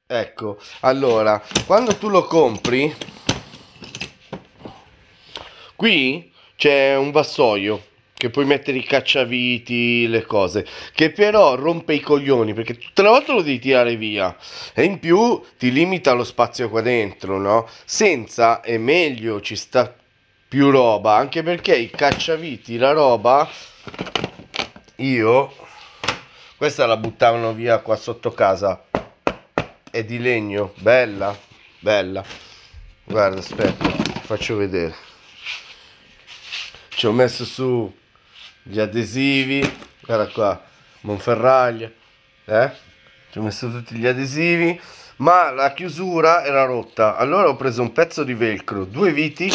ecco, allora, quando tu lo compri, qui c'è un vassoio che puoi mettere i cacciaviti, le cose, che però rompe i coglioni perché tutte le volte lo devi tirare via e in più ti limita lo spazio qua dentro, no? Senza è meglio, ci sta più roba, anche perché i cacciaviti, la roba, io, questa la buttavano via qua sotto casa, è di legno, bella, bella, guarda, aspetta, ti faccio vedere, ci ho messo su gli adesivi, guarda qua, Monferraglia, ci ho messo tutti gli adesivi, ma la chiusura era rotta, allora ho preso un pezzo di velcro, due viti,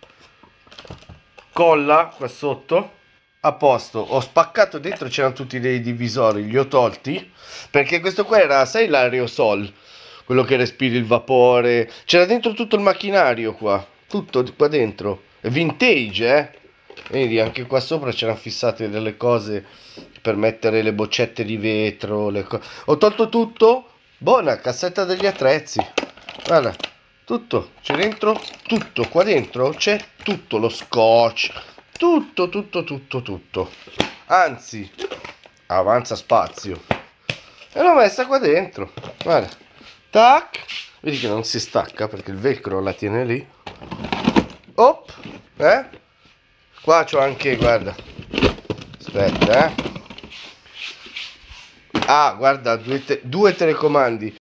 colla qua sotto, a posto, ho spaccato dentro, c'erano tutti dei divisori, li ho tolti, perché questo qua era, sai, l'aerosol, quello che respiri il vapore, c'era dentro tutto il macchinario qua, tutto qua dentro, è vintage, vedi, anche qua sopra c'erano fissate delle cose per mettere le boccette di vetro, ho tolto tutto, buona cassetta degli attrezzi, guarda, tutto, c'è dentro tutto, qua dentro c'è tutto, lo scotch, tutto, tutto, tutto, tutto, anzi, avanza spazio, e l'ho messa qua dentro, guarda, tac, vedi che non si stacca perché il velcro la tiene lì, op, qua c'ho anche, guarda, aspetta, ah, guarda, due telecomandi.